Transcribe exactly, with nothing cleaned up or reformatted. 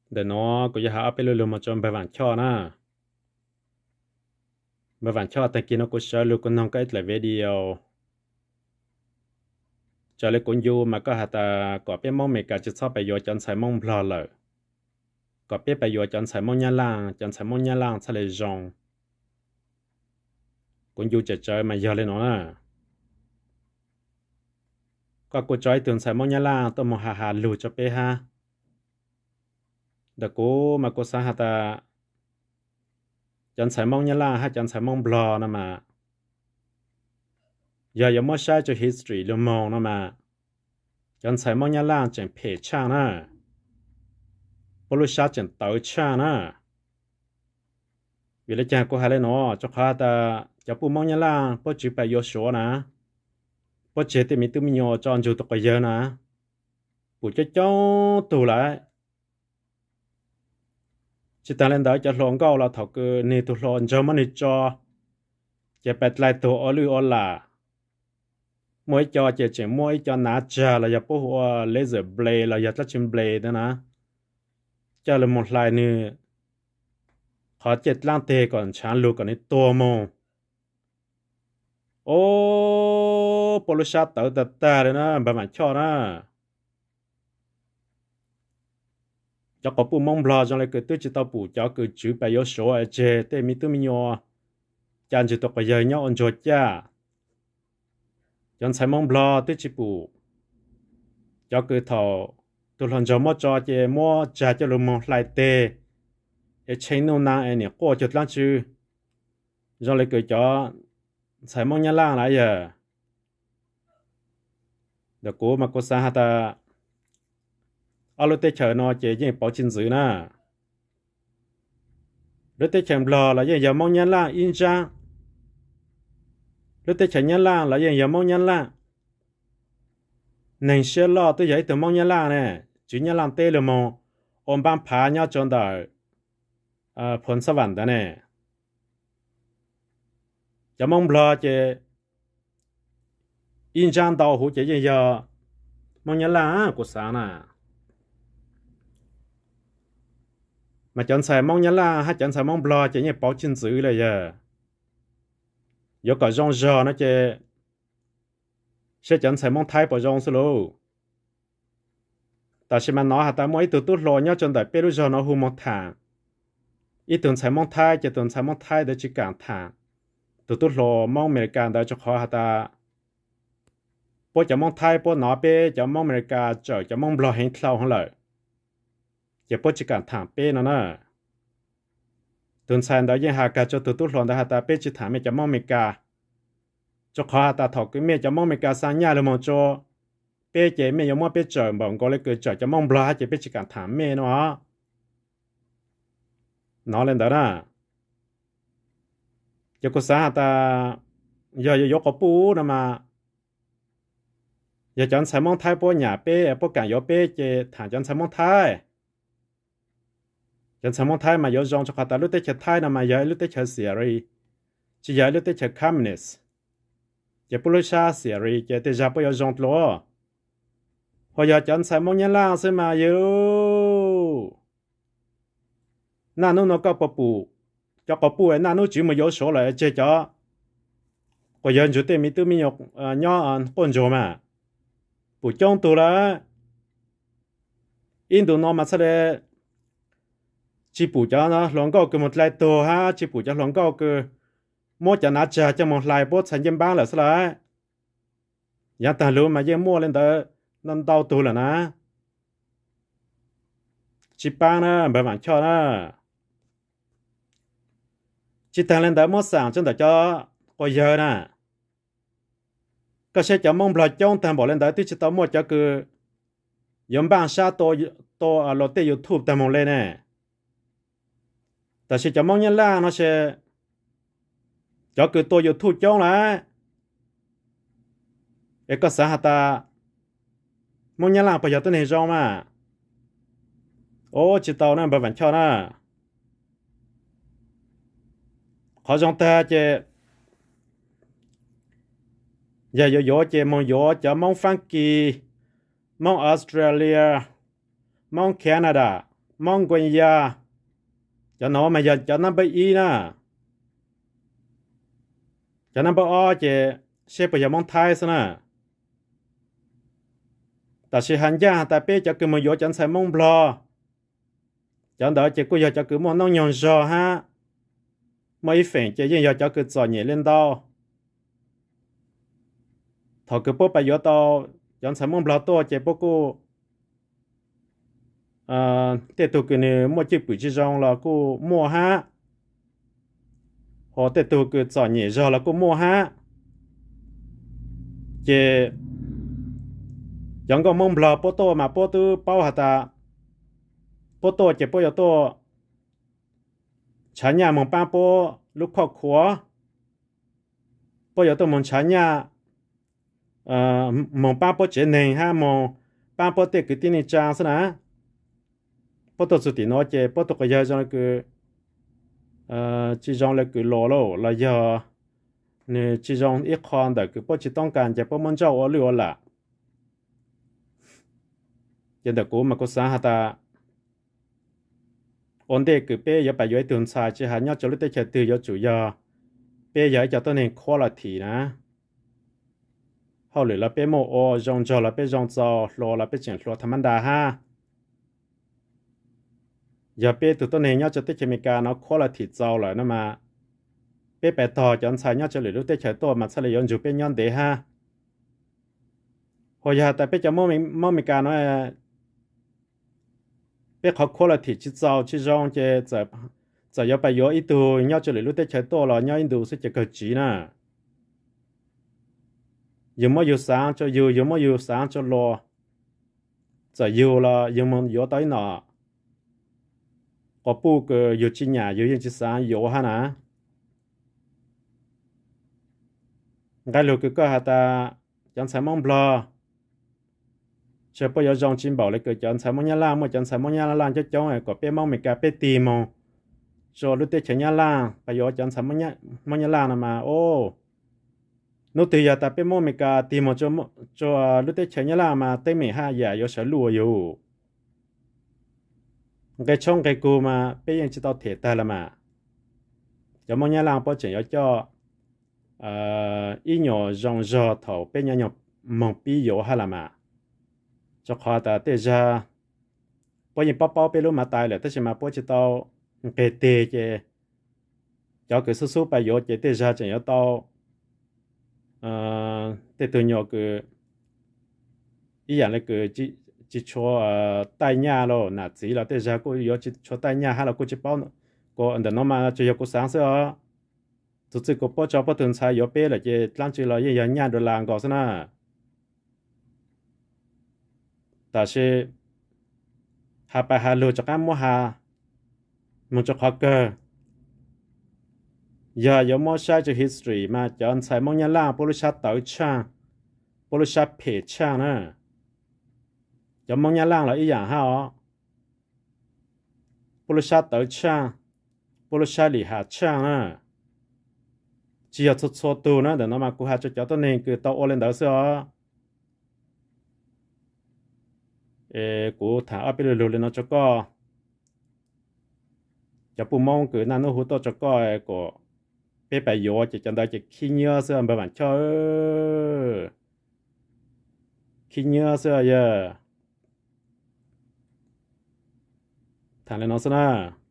để nó cũngจะหาไปเรื่อยๆมาจนไปหวานช่อนะไปหวานช่อแต่กินnó cũng sợลูกคนน้องก็อีกหลายวิดีโอจะเลยคนอยู่มาก็หาแต่ก่อเปี้ยมองเมกาจะชอบไปโยจนใส่มองพลอเลยก่อเปี้ยไปโยจนใส่มองยาล่างจนใส่มองยาล่างทะเลจงคนอยู่จะเจอมาเยอะเลยเนาะนะก็กูจอยตื่นใส่มองยาล่างตัวมองหาหาลูจะไปฮะเด็กกูมากูสาหัสจันใส่มองยาล่างฮะจันใส่มองบลอนะมาอย่าอย่ามั่วใช้จะ history เรื่องมองนะมาจันใส่มองยาล่างจังเพจช่างนะบริษัทจังเต๋อช่างนะวิลจางกูหาเลยเนาะจะขาแต่จะปูมองยาล่างพอจีไปโยชัวนะพอเจติมีตุ้มโยจอนจูตกเยอะนะปูจะจ้องตัวละจิตาเล่นได้จะลองก็เราถกนี่ตัวลองจะมันจอจะเป็ดลายตัวอลืออลา mỗi cho chỉ chỉ mỗi cho nát cha là giờ bố hoa laser blade là giờ tách chim blade đó nè cho là một lại nữa họ chết lang tê còn chán luôn còn cái tua mông ô polo sát tới tật ta đấy nè bà bạn cho nè cho có bù mông bò trong lại cứ tôi chỉ tao bù cho cứ chữ bài yếu số ở trên tê mi tôi mi nhỏ chán chỉ tao có giờ nhau ôn chột cha chọn sai mong bò tới chỉ bù cho cứ thọ tôi lần cho mua cho chị mua trả cho luôn một lại tê để chơi nô na ấy nè qua chụt lăng chứ rồi lại cứ cho sai mong nhá lang lại giờ được cố mà cô sa ta alo tê chờ nó chị chỉ bảo chín giữ na rồi tê chờ bò là giờ mong nhá lang in ra lúc tới chạy nhá la là gì giờ mong nhá la nên xe lo tới vậy từ mong nhá la nè chỉ nhá làm tê là mong ôm ban phá nhau tròn đời à phun sa vằn đó nè giờ mong lo chứ in trang đầu hủ chỉ gì giờ mong nhá la của sáng nè mà chọn xài mong nhá la hay chọn xài mong lo chỉ như bảo chân giữ là giờ有个种热那些，是讲采梦太不容易喽。但是嘛，拿下但每一度都老鸟真的，比如说那胡蒙谈，一顿采梦太，一顿采梦太的去讲谈，都都老梦美干的就好下的。不就梦太不拿别就梦美干就就梦不老很跳上来，也不去讲谈别了呢。tuần sau đó yên hà cả cho tụi tụi lon đã hạt bé chỉ thả mẹ cho mong mẹ cả cho khó hạt thọ cái mẹ cho mong mẹ cả sang nhà rồi mà cho bé chế mẹ giống mong bé chờ bọn có lấy cười chờ cho mong bla chế bé chỉ cần thả mẹ nó nó lên đó nè cho cô sáng hạt giờ giờ có bù nè mà giờ chọn sai mong thái bố nhà bé bố cả yếu bé chế thả chọn sai mong thái chẳng sao mong thái mà yếu dòng cho ta lúc tới chơi thái nào mà yếu lúc tới chơi series chỉ yếu lúc tới chơi communist chỉ policia series chỉ tới giờ bây giờ dòng lo hồi giờ chẳng sao mong nhân lang xem mà yếu nãy nó có bắp bù cho bắp bù ấy nãy nó chỉ mà yếu số lại chơi cho có giờ chúng tôi mi tôi mi nhọc nhỏ ăn bún chó mà bù trong tủ là in tủ nó mà sao chỉ bù cho nó lòng câu cứ một lại tổ ha chỉ bù cho lòng câu cứ mua cho nó chờ cho một lại bớt thành dân bang là sao lại nhà ta luôn mà dân mua lên tới nên đau tù là na chỉ bang nữa bà bạn cho nó chỉ ta lên tới mua sản cho cho coi giờ nè có sẽ cho mong là trong thằng bỏ lên tới tôi chỉ tao mua cho cứ dân bang sa to to ở lót tê YouTube ta mong lên nèแต่สิจะมองยันล่างเนาะเชจะคือตัวอยู่ทุกจ้องละเอกสารหัตามองยันล่างประหยัดตัวไหนจ้องมาโอ้จิตเตานั่นแบบวันชอบนะขอจงแต่เจอย่าโยโย่เจมองโยจะมองฟังกีมองออสเตรเลียมองแคนาดา mong quên ya cho nó mà giờ cho nó bị y nè cho nó bỏ chế sẽ bây giờ mong thay sao nè ta sẽ hành gia ta biết cho cứ mà vô chẳng sai mong blo cho đó chỉ cứ giờ cho cứ mong nông nhon giò ha mấy phèn chỉ giờ cho cứ giò nhẹ lên đâu thọ cứ bố bây giờ tao chẳng sai mong blo to chỉ bố cô à để tụi cái này mua chiếc bự chỉ rong là cô mua ha họ để tụi cái giò nhẹ giò là cô mua ha chỉ chẳng có mong blo bố to mà bố tu bao hạt ta bố to chỉ bố giờ to chả nhà mong ba bố lúc khó khóa bố giờ to mong chả nhà ờ mong ba bố chế này ha mong ba bố để cái tin này trang sao nè bố to sự tin nói chế bố to cái giờ cho cái ờ chỉ trong là cái lò lò là giờ nè chỉ trong ít khoan để cái bố chỉต้องการchế bố mong cháu ở lửa là giờ được cố mà có sáng hả ta ổn định cứ bé giờ phải dưới tường xài chỉ hả nhau cho lúc tới chờ từ giờ chủ giờ bé giờ cho tôi nên khó là thì nè hậu lửa là bé mồ ô rong cho là bé rong cho lo là bé chuyển lo tham ăn đà ha giờ bé tụi tôi nên nhau cho tới chờ mình cả nó khó là thì giàu lại nó mà bé bé to cho anh xài nhau cho lửa lúc tới chờ tôi mà sao lại dùng chụp bé nhon để ha hồi giờ tại bé cho mò mình mò mình cả nó bé khó khó là thì chỉ giàu chỉ rong chứ giờ giờ giờ bây giờ ít tuổi nhau cho lửa lúc tới chờ tôi là nhau ít tuổi sẽ chỉ có chỉ nè giờ mới giờ sáng cho giờ giờ mới giờ sáng cho lo giờ giờ là giờ mình giờ tới nọ có bu cái giờ chỉ nhà giờ giờ chỉ sáng giờ ha nè cái lúc cái cái hạt ta chẳng sai mong blo chờ bây giờ dòng chim bảo lại cái chẳng sai mong nhà lang mà chẳng sai mong nhà lang cho cháu này có bé mong mình cả bé tì mong rồi lúc tới chờ nhà lang bây giờ chẳng sai mong nhà mong nhà lang mà ô nó từ giờ ta bé mong mình cả tì mong cho cho lúc tới chờ nhà lang mà tới mười hai giờ giờ sẽ lùaอยู่cái trong cái cô mà béยังchỉ tao thể ta là mà giờ mong nhà lang bao giờ cho ờ ý nhỏ rong rò thầu bé nhỏ nhỏ mong bí yếu hay là mà cho khó ta tới giờ bao nhiêu bao bao bé lúc mà tài là tới mà bao nhiêu tao bé tê chứ cho cái số số bài yếu chứ tới giờ chỉ có tao ờ tới từ nhỏ cái ý dạng là cái chỉ chỉ cho tay nhà rồi nè chỉ là tới giờ cô yếu chỉ cho tay nhà hay là cô chỉ bao cô anh nó mà chỉ có sáng sớm tụi chị có bao cho bao tuần sai yếu bé là chỉ làm chỉ là những nhà đồ làm có sao nèแต่是หาไปหาลูจากการมั่วหามันจะขอเกิดอย่าอย่ามั่วใช้จาก history มาจนใส่มั่งยันล่างบริษัทต่อช่างบริษัทเพจช่างนะอย่ามั่งยันล่างเราอีอย่างฮะอ๋อบริษัทต่อช่างบริษัทหลีหาช่างนะchỉ là chút số tu nữa để nó mà cụ hạt cho cháu tôi nên cứ tao ô lên đó xưa ê cụ thả ở bên lùi lên nó cho co cho bù mong cứ năn nó hút to cho co ê cụ bé bé yếu chỉ chân đây chỉ khi nhớ xưa mà bạn cho khi nhớ xưa giờ thằng lên nó xưa